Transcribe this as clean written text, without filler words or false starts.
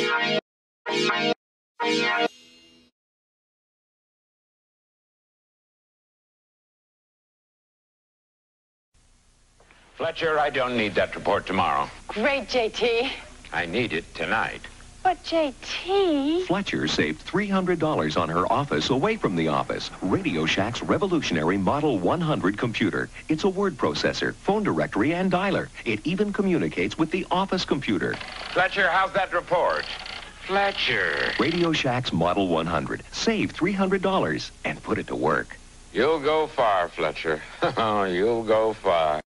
Fletcher, I don't need that report tomorrow. Great, JT. I need it tonight. But, JT... Fletcher saved $300 on her office away from the office. RadioShack's revolutionary Model 100 computer. It's a word processor, phone directory, and dialer. It even communicates with the office computer. Fletcher, how's that report? Fletcher. RadioShack's Model 100. Save $300 and put it to work. You'll go far, Fletcher. You'll go far.